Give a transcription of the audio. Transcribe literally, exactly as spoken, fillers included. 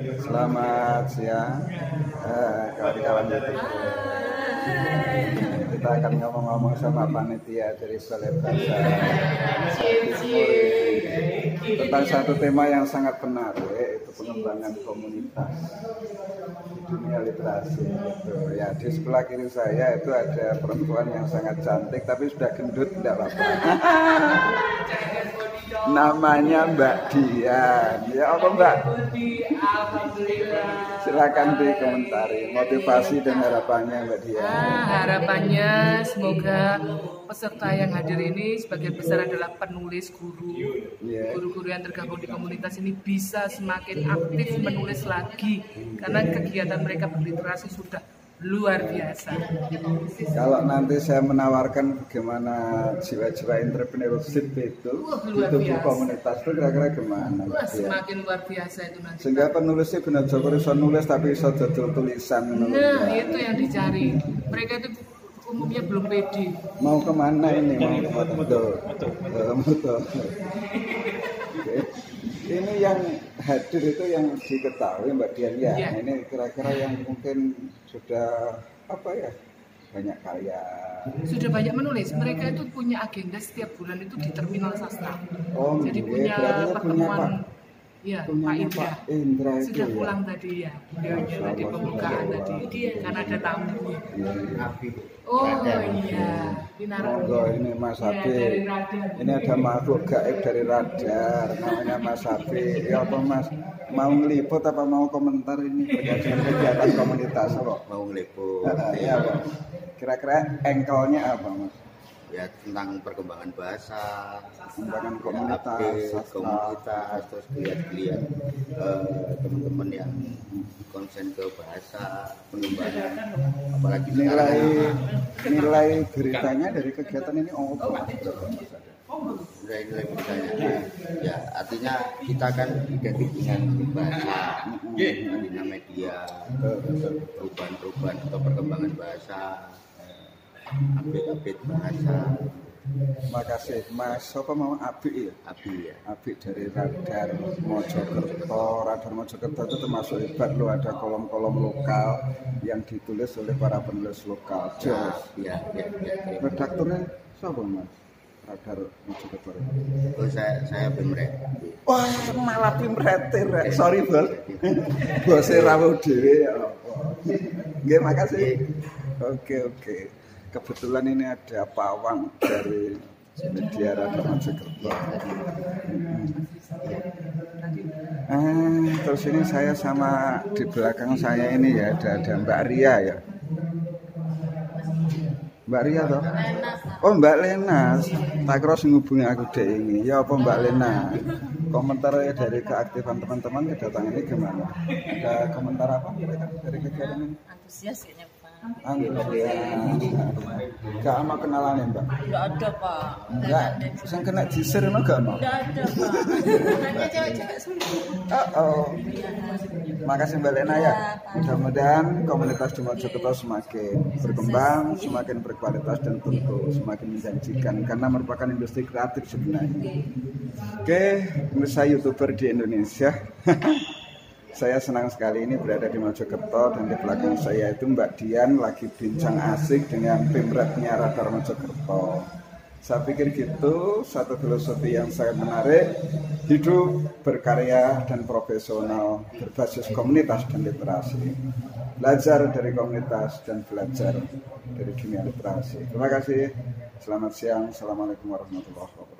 Selamat siang, eh, kawan-kawan YouTube. Kita akan ngomong-ngomong sama panitia dari Balai Bahasa tentang satu tema yang sangat menarik, yaitu pengembangan komunitas di dunia literasi. Gitu. Ya, di sebelah kiri saya itu ada perempuan yang sangat cantik, tapi sudah gendut, tidak apa-apa. Namanya Mbak Dian. Ya apa Mbak? Silakan dikomentari motivasi dan harapannya Mbak Dian. Ah, harapannya semoga peserta yang hadir ini sebagian besar adalah penulis guru. Yeah. Guru-guru yang tergabung di komunitas ini bisa semakin aktif menulis lagi karena kegiatan mereka berliterasi sudah luar biasa. Kalau nanti saya menawarkan bagaimana jiwa-jiwa entrepreneurship itu di tubuh komunitas itu kira-kira gimana? Wah, semakin luar biasa itu nanti. Sehingga penulisnya benar benar bisa nulis tapi bisa jadul tulisan. Nah, itu yang dicari. Mereka itu umumnya belum pede. Mau kemana ini? Mau kemana? Betul. Betul. Ini yang hadir itu yang diketahui Mbak Dian ya. Yeah. Ini kira-kira yang mungkin sudah apa ya, banyak karya. Sudah banyak menulis. Mereka itu punya agenda setiap bulan itu di Terminal Sastra. Oh, jadi iya, punya pertemuan. Ya, Pak Indra. Pak Indra itu sudah ya? Pulang tadi ya. Dia tadi pembukaan tadi. Dia karena ada tamu. Oh iya, Monggo ini Mas Habib. Ini ada makhluk gaib dari radar, namanya Mas Habib. Ya apa Mas? Mau ngeliput apa mau komentar ini berkaitan kegiatan komunitas kok? Mau ngeliput. Iya, Pak. Kira-kira engkelnya apa Mas? Ya tentang perkembangan bahasa, perkembangan komunitas, ya, komunitas, terus lihat-lihat uh, teman-teman yang konsen ke bahasa, pengembangan, apalagi nilai nilai beritanya dari kegiatan ini oh apa? Nilai-nilai beritanya, ya artinya kita kan identik dengan bahasa, dengan media, perubahan-perubahan atau perkembangan bahasa. Update-update bahasa. Makasih Mas, siapa mau Abi ya? Abi ya. Abi dari Radar Mojokerto. Radar Mojokerto itu termasuk hebat loh, ada kolom-kolom lokal yang ditulis oleh para penulis lokal. Jos. Ya, ya, ya, ya. Redakturnya siapa Mas? Radar Mojokerto. Oh, saya saya Bimret. Wah, malah Bimret. Sorry bos. Bosnya rawuh dhewe ya. Nggih, makasih. Oke, oke. Kebetulan ini ada pawang dari media Radar Mojokerto. Ah, terus ini saya sama di belakang saya ini ya ada, ada Mbak Ria ya. Mbak Ria toh? Oh Mbak Lena, tak terus ngubungi aku deh ini. Ya apa Mbak Lena? Komentarnya dari keaktifan teman-teman kedatangan ini gimana? Ada komentar apa dari kegiatan ini? Antusias kayaknya Pak. Antusias. Gak sama kenalan ya Mbak? Enggak ada Pak. Enggak, yang kena jisir no gak mau? Enggak ada Pak. Hanya cewek-cewek semua. Oh, oh. Makasih Mbak Lena ya. Mudah-mudahan komunitas di Mojokerto semakin berkembang, semakin berkualitas dan tentu semakin menjanjikan karena merupakan industri kreatif sebenarnya. Oke, pemirsa YouTuber di Indonesia. Saya senang sekali ini berada di Mojokerto dan di belakang saya itu Mbak Dian lagi bincang asik dengan Pemretnya Radar Mojokerto. Saya pikir gitu, satu filosofi yang sangat menarik, hidup berkarya dan profesional berbasis komunitas dan literasi. Belajar dari komunitas dan belajar dari dunia literasi. Terima kasih, selamat siang, assalamualaikum warahmatullahi wabarakatuh.